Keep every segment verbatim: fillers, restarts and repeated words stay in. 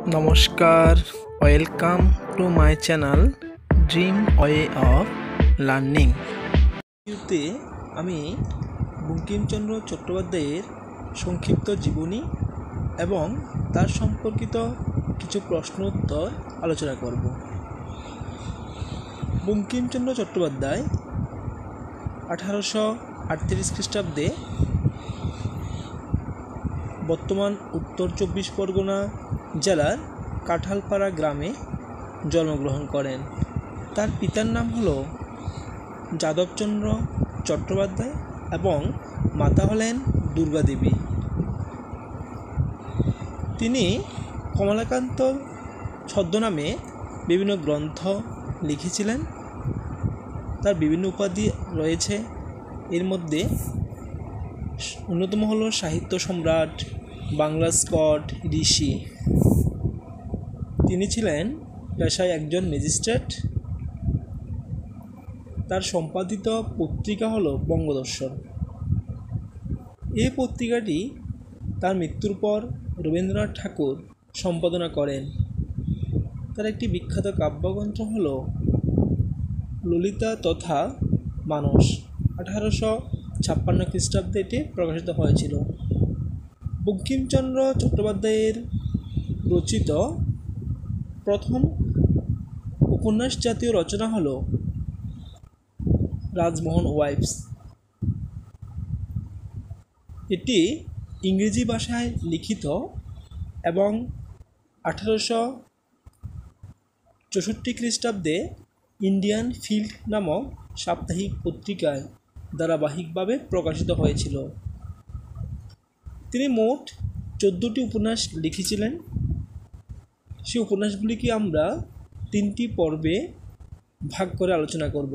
নমস্কার, welcome to my channel dream way of learning. ভিডিওতে আমি বঙ্কিমচন্দ্র চট্টোপাধ্যায়ের সংক্ষিপ্ত জীবনী এবং তার সম্পর্কিত কিছু প্রশ্ন উত্তর আলোচনা করব। বঙ্কিমচন্দ্র চট্টোপাধ্যায় আঠারোশো আটত্রিশ খ্রিস্টাব্দে বর্তমান উত্তর চব্বিশ পরগনা জেলার কাঁঠালপাড়া গ্রামে জন্মগ্রহণ করেন। তার পিতার নাম হল যাদবচন্দ্র চট্টোপাধ্যায় এবং মাতা হলেন দুর্গা দেবী। তিনি কমলাকান্ত ছদ্মনামে বিভিন্ন গ্রন্থ লিখেছিলেন। তার বিভিন্ন উপাধি রয়েছে, এর মধ্যে অন্যতম হল সাহিত্য সম্রাট, বাংলা স্কট, ঋষি। তিনি ছিলেন পেশায় একজন ম্যাজিস্ট্রেট। তার সম্পাদিত পত্রিকা হল বঙ্গদর্শন। এই পত্রিকাটি তার মৃত্যুর পর রবীন্দ্রনাথ ঠাকুর সম্পাদনা করেন। তার একটি বিখ্যাত কাব্যগ্রন্থ হল ললিতা তথা মানস। আঠারোশো ছাপ্পান্ন খ্রিস্টাব্দে এটি প্রকাশিত হয়েছিল। বঙ্কিমচন্দ্র চট্টোপাধ্যায়ের রচিত প্রথম উপন্যাস জাতীয় রচনা হল রাজমোহন ওয়াইফস। এটি ইংরেজি ভাষায় লিখিত এবং আঠারোশো চৌষট্টি খ্রিস্টাব্দে ইন্ডিয়ান ফিল্ড নামক সাপ্তাহিক পত্রিকায় ধারাবাহিকভাবে প্রকাশিত হয়েছিল। তিনি মোট চোদ্দোটি উপন্যাস লিখেছিলেন। সেই উপন্যাসগুলিকে আমরা তিনটি পর্বে ভাগ করে আলোচনা করব,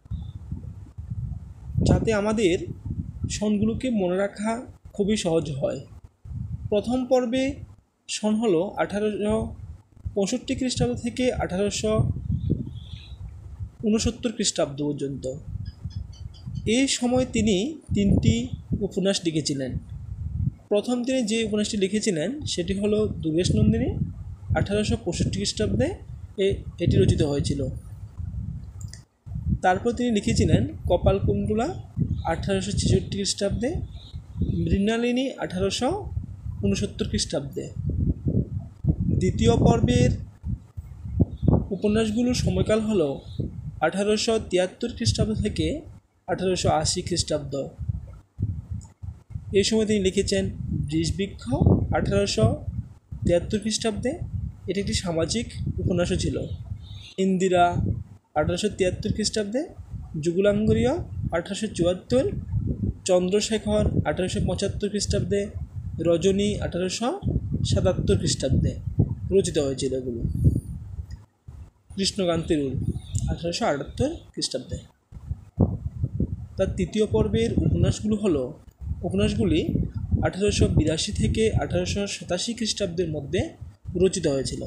যাতে আমাদের সনগুলোকে মনে রাখা খুবই সহজ হয়। প্রথম পর্বে সন হলো আঠারোশো পঁয়ষট্টি খ্রিস্টাব্দ থেকে আঠারোশো ঊনসত্তর খ্রিস্টাব্দ পর্যন্ত। এই সময় তিনি তিনটি উপন্যাস লিখেছিলেন। প্রথম তিনি যে উপন্যাসটি লিখেছিলেন সেটি হলো দুর্গেশ নন্দিনী। আঠারোশো পঁয়ষট্টি খ্রিস্টাব্দে এটি রচিত হয়েছিল। তারপর তিনি লিখেছিলেন কপালকুণ্ডলা আঠারোশো ছেষট্টি খ্রিস্টাব্দে, মৃণালিনী আঠারোশো ঊনসত্তর খ্রিস্টাব্দে। দ্বিতীয় পর্বের উপন্যাসগুলোর সময়কাল হল আঠারোশো তিয়াত্তর খ্রিস্টাব্দ থেকে আঠারোশো আশি খ্রিস্টাব্দ। এই সময় তিনি লিখেছেন বৃষবৃক্ষ আঠারোশো তিয়াত্তর খ্রিস্টাব্দে। এটি একটি সামাজিক উপন্যাসও ছিল। ইন্দিরা আঠারোশো তিয়াত্তর খ্রিস্টাব্দে, যুগলাঙ্গরীয় আঠারোশো চুয়াত্তর, চন্দ্রশেখর আঠারোশো পঁচাত্তর খ্রিস্টাব্দে, রজনী আঠারোশো সাতাত্তর খ্রিস্টাব্দে রচিত হয়েছিল এগুলো। কৃষ্ণকান্তের উল আঠারোশো আটাত্তর খ্রিস্টাব্দে। তার তৃতীয় পর্বের উপন্যাসগুলো হলো উপন্যাসগুলি আঠারোশো বিরাশি থেকে আঠারোশো সাতাশি খ্রিস্টাব্দের মধ্যে রচিত হয়েছিল।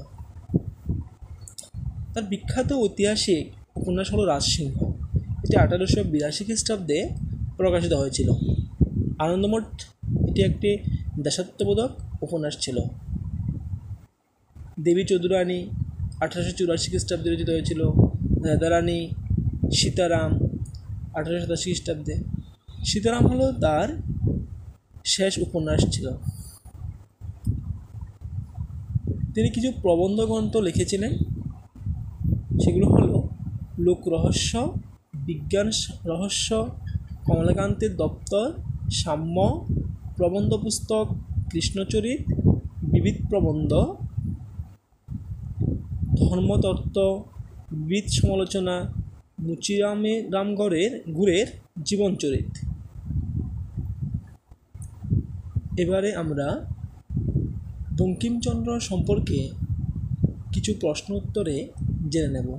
তার বিখ্যাত ঐতিহাসিক উপন্যাস হলো রাজসিংহ। এটি আঠারোশো বিরাশি খ্রিস্টাব্দে প্রকাশিত হয়েছিল। আনন্দমঠ এটি একটি দেশাত্মবোধক উপন্যাস ছিল। দেবী চৌধুরানী আঠারোশো চুরাশি খ্রিস্টাব্দে রচিত হয়েছিল। রাধারানী, সীতারাম আঠারোশো সাতাশি খ্রিস্টাব্দে। সীতারাম হলো তার শেষ উপন্যাস ছিল। তিনি কিছু প্রবন্ধ গ্রন্থ লিখেছিলেন, সেগুলো হলো লোক রহস্য, বিজ্ঞান রহস্য, কমলাকান্তের দপ্তর, সাম্য, প্রবন্ধ পুস্তক, কৃষ্ণচরিত, বিবিধ প্রবন্ধ, ধর্মতত্ত্ব, বিবিধ সমালোচনা, মুচিরামে রামগড়ের গুড়ের জীবনচরিত। এবারে আমরা বঙ্কিমচন্দ্র সম্পর্কে কিছু প্রশ্ন উত্তরে জেনে নেব।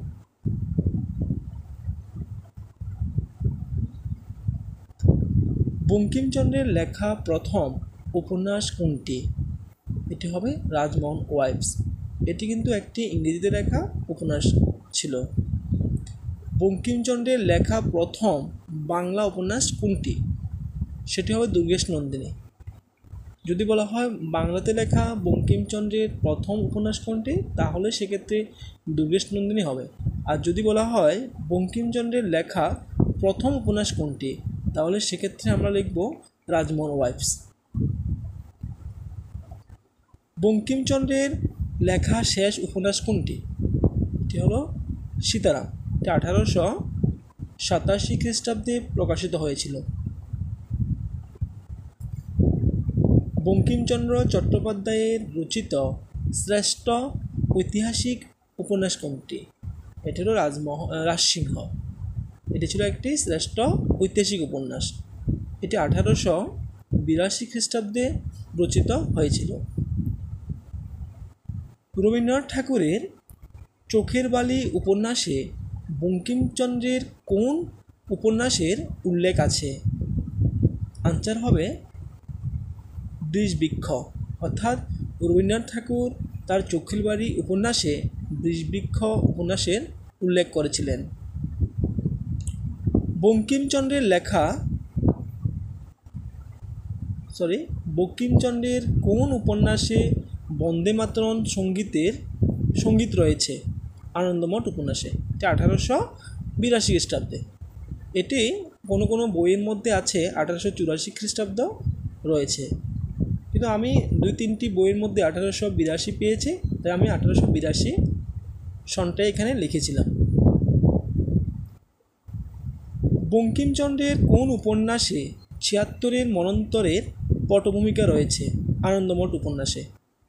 বঙ্কিমচন্দ্রের লেখা প্রথম উপন্যাস কোনটি? এটি হবে রাজমোহন ওয়াইফস। এটি কিন্তু একটি ইংরেজিতে লেখা উপন্যাস ছিল। বঙ্কিমচন্দ্রের লেখা প্রথম বাংলা উপন্যাস কোনটি? সেটি হবে দুর্গেশ নন্দিনী। যদি বলা হয় বাংলাতে লেখা বঙ্কিমচন্দ্রের প্রথম উপন্যাস কোনটি, তাহলে সেক্ষেত্রে দুর্গেশ নন্দিনী হবে। আর যদি বলা হয় বঙ্কিমচন্দ্রের লেখা প্রথম উপন্যাস কোনটি, তাহলে সেক্ষেত্রে আমরা লিখব রাজমোহন ওয়াইফস। বঙ্কিমচন্দ্রের লেখা শেষ উপন্যাস কোনটি? এটি হলো সীতারাম। এটি আঠারোশো সাতাশি খ্রিস্টাব্দে প্রকাশিত হয়েছিল। বঙ্কিমচন্দ্র চট্টোপাধ্যায়ের রচিত শ্রেষ্ঠ ঐতিহাসিক উপন্যাস কোনটি? এটি হলো রাজমোহন রাজসিংহ। এটি ছিল একটি শ্রেষ্ঠ ঐতিহাসিক উপন্যাস। এটি আঠারোশো বিরাশি খ্রিস্টাব্দে রচিত হয়েছিল। রবীন্দ্রনাথ ঠাকুরের চোখের বালি উপন্যাসে বঙ্কিমচন্দ্রের কোন উপন্যাসের উল্লেখ আছে? আনসার হবে বৃষবৃক্ষ। অর্থাৎ রবীন্দ্রনাথ ঠাকুর তার চোখের বালি উপন্যাসে বৃষবৃক্ষ উপন্যাসের উল্লেখ করেছিলেন। বঙ্কিমচন্দ্রের লেখা সরি বঙ্কিমচন্দ্রের কোন উপন্যাসে বন্দে মাতরম সঙ্গীতের সঙ্গীত রয়েছে? আনন্দমঠ উপন্যাসে। এটি আঠারোশো বিরাশি খ্রিস্টাব্দে। এটি কোনো কোনো বইয়ের মধ্যে আছে আঠারোশো চুরাশি খ্রিস্টাব্দ রয়েছে, কিন্তু আমি দুই তিনটি বইয়ের মধ্যে আঠারোশো বিরাশি পেয়েছি, তাই আমি আঠারোশো বিরাশি সনটা এখানে লিখেছিলাম। বঙ্কিমচন্দ্রের কোন উপন্যাসে ছিয়াত্তরের মন্বন্তরের পটভূমিকা রয়েছে? আনন্দমঠ উপন্যাসে।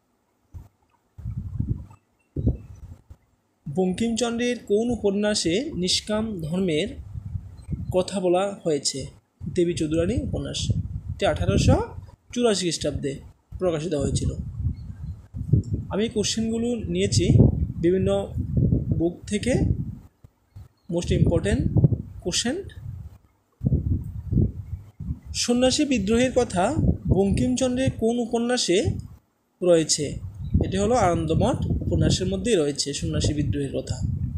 বঙ্কিমচন্দ্রের কোন উপন্যাসে নিষ্কাম ধর্মের কথা বলা হয়েছে? দেবী চৌধুরানী উপন্যাস। এটি আঠারোশো চুরাশি খ্রিস্টাব্দে প্রকাশিত হয়েছিল। আমি কোশ্চেনগুলো নিয়েছি বিভিন্ন বুক থেকে, মোস্ট ইম্পর্টেন্ট কোশ্চেন। সন্ন্যাসী বিদ্রোহের কথা বঙ্কিমচন্দ্রের কোন উপন্যাসে রয়েছে? এটি হলো আনন্দমঠ উপন্যাসের মধ্যেই রয়েছে সন্ন্যাসী বিদ্রোহের কথা।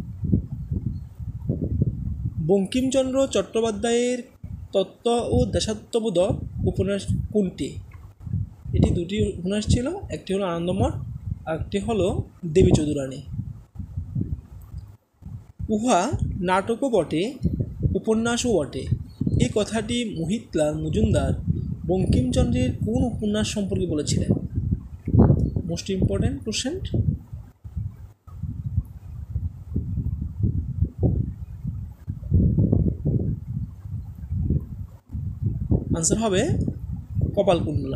বঙ্কিমচন্দ্র চট্টোপাধ্যায়ের তত্ত্ব ও দেশাত্মবোধক উপন্যাস কোনটি? এটি দুটি উপন্যাস ছিল, একটি হলো আনন্দমঠ আর একটি হলো দেবী চৌধুরানী। উহা নাটকও বটে, উপন্যাসও বটে, এই কথাটি মোহিতলাল মজুমদার বঙ্কিমচন্দ্রের কোন উপন্যাস সম্পর্কে বলেছিলেন? Most important question. আনসার হবে কপালকুণ্ডলা।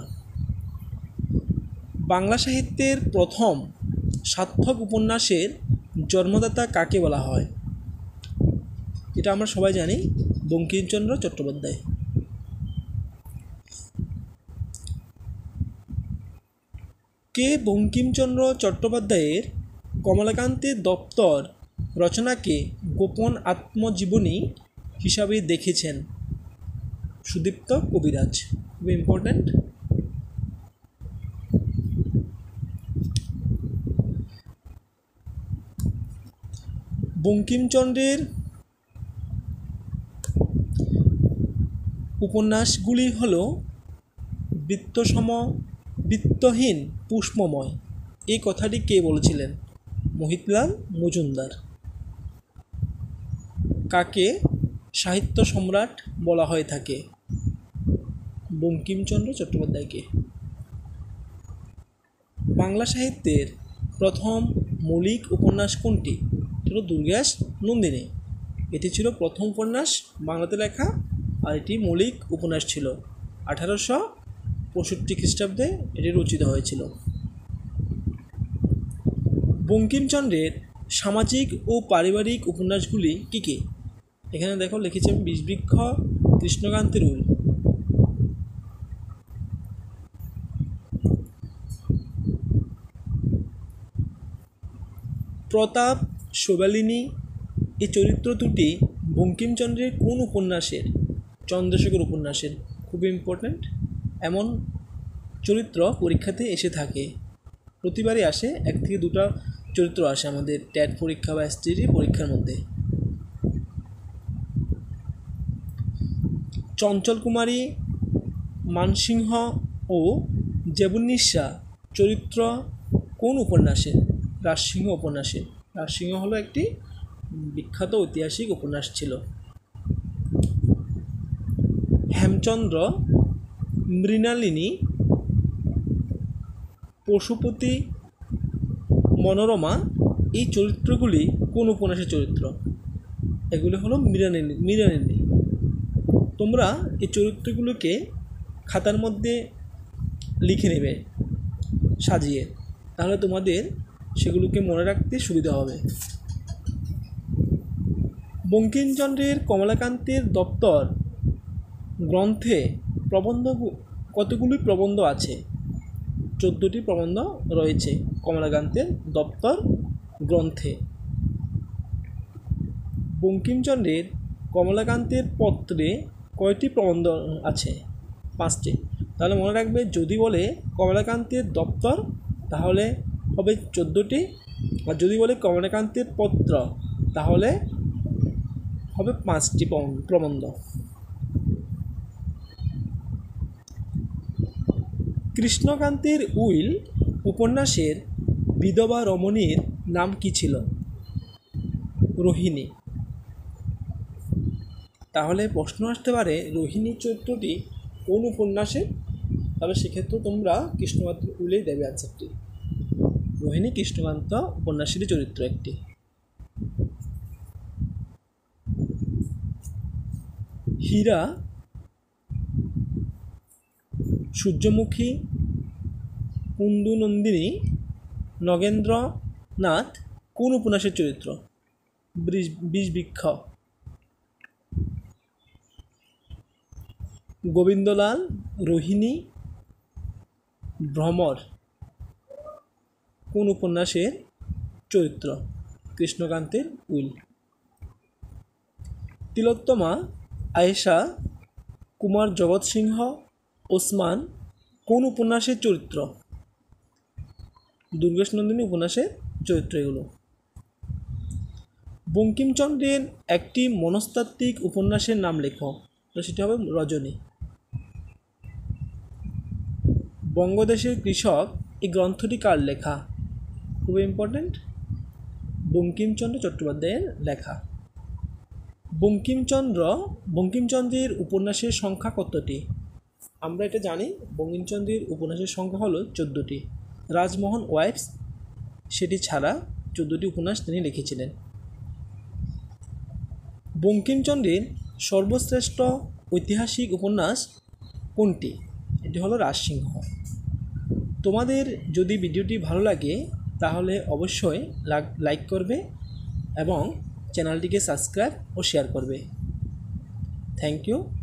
বাংলা সাহিত্যের প্রথম সার্থক উপন্যাসের জন্মদাতা কাকে বলা হয়? এটা আমরা সবাই জানি, বঙ্কিমচন্দ্র চট্টোপাধ্যায়। কে বঙ্কিমচন্দ্র চট্টোপাধ্যায়ের কমলাকান্তের দপ্তর রচনাকে গোপন আত্মজীবনী হিসাবে দেখেছেন? সুদীপ্ত কবিরাজ। খুবই ইম্পর্ট্যান্ট। বঙ্কিমচন্দ্রের উপন্যাসগুলি হল বৃত্তসম বৃত্তহীন পুষ্পময়, এই কথাটি কে বলেছিলেন? মোহিতলাল মজুমদার। কাকে সাহিত্য সম্রাট বলা হয়ে থাকে? বঙ্কিমচন্দ্র চট্টোপাধ্যায়কে। বাংলা সাহিত্যের প্রথম মৌলিক উপন্যাস কোনটি? এটি হলো দুর্গেশ নন্দিনী। এটি ছিল প্রথম উপন্যাস বাংলাতে লেখা, আর এটি মৌলিক উপন্যাস ছিল। আঠারোশো পঁয়ষট্টি খ্রিস্টাব্দে এটি রচিত হয়েছিল। বঙ্কিমচন্দ্রের সামাজিক ও পারিবারিক উপন্যাসগুলি কী কী? এখানে দেখো লিখেছি আমি বৃষবৃক্ষ, কৃষ্ণকান্তের উল। প্রতাপ, শৈবালিনী এই চরিত্র দুটি বঙ্কিমচন্দ্রের কোন উপন্যাসের? চন্দ্রশেখর উপন্যাসের। খুবই ইম্পর্ট্যান্ট, এমন চরিত্র পরীক্ষাতে এসে থাকে, প্রতিবারই আসে, এক থেকে দুটা চরিত্র আসে আমাদের ট্যাট পরীক্ষা বা এসটিডি পরীক্ষার মধ্যে। চঞ্চল কুমারী, মানসিংহ ও জেবুন্নিসা চরিত্র কোন উপন্যাসে? রাজসিংহ উপন্যাসে। রাজসিংহ হলো একটি বিখ্যাত ঐতিহাসিক উপন্যাস ছিল। হেমচন্দ্র, মৃণালিনী, পশুপতি, মনোরমা এই চরিত্রগুলি কোন উপন্যাসের চরিত্র? এগুলি হলো মৃণালিনী মৃণালিনী তোমরা এই চরিত্রগুলোকে খাতার মধ্যে লিখে নেবে সাজিয়ে, তাহলে তোমাদের সেগুলোকে মনে রাখতে সুবিধা হবে। বঙ্কিমচন্দ্রের কমলাকান্তের দপ্তর গ্রন্থে প্রবন্ধ কতগুলি প্রবন্ধ আছে? চোদ্দোটি প্রবন্ধ রয়েছে কমলাকান্তের দপ্তর গ্রন্থে। বঙ্কিমচন্দ্রের কমলাকান্তের পত্রে কয়টি প্রবন্ধ আছে? পাঁচটি। তাহলে মনে রাখবে, যদি বলে কমলাকান্তের দপ্তর তাহলে হবে চোদ্দোটি, আর যদি বলে কমলাকান্তের পত্র তাহলে হবে পাঁচটি প্রবন্ধ। কৃষ্ণকান্তের উইল উপন্যাসের বিধবা রমণীর নাম কি ছিল? রোহিণী। তাহলে প্রশ্ন আসতে পারে রোহিণী চরিত্রটি কোন উপন্যাসে? তাহলে সেক্ষেত্রে তোমরা কৃষ্ণকান্তের উইলেই দেবে আনসারটি। রোহিণী কৃষ্ণকান্ত উপন্যাসেরই চরিত্র একটি। হীরা, সূর্যমুখী, কুন্দুনন্দিনী, নগেন্দ্রনাথ কোন উপন্যাসের চরিত্র? বিষবৃক্ষ। গোবিন্দলাল, রোহিণী, ভ্রমর কোন উপন্যাসের চরিত্র? কৃষ্ণকান্তের উইল। তিলোত্তমা, আয়েশা, কুমার জগৎ সিংহ, ওসমান কোন উপন্যাসের চরিত্র? দুর্গেশনন্দিনী উপন্যাসের চরিত্র এগুলো। বঙ্কিমচন্দ্রের একটি মনস্তাত্ত্বিক উপন্যাসের নাম লেখো। তো সেটা হবে রজনী। বঙ্গদেশের কৃষক এই গ্রন্থটি কার লেখা? খুবই ইম্পর্ট্যান্ট, বঙ্কিমচন্দ্র চট্টোপাধ্যায়ের লেখা। বঙ্কিমচন্দ্র বঙ্কিমচন্দ্রের উপন্যাসের সংখ্যা কতটি? আমরা এটা জানি, বঙ্কিমচন্দ্রের উপন্যাসের সংখ্যা হলো চোদ্দোটি। রাজমোহন ওয়াইফস সেটি ছাড়া চোদ্দোটি উপন্যাস তিনি লিখেছিলেন। বঙ্কিমচন্দ্রের সর্বশ্রেষ্ঠ ঐতিহাসিক উপন্যাস কোনটি? এটি হলো রাজসিংহ। তোমাদের যদি ভিডিওটি ভালো লাগে তাহলে অবশ্যই লাইক করবে এবং চ্যানেলটিকে সাবস্ক্রাইব ও শেয়ার করবে। Thank you.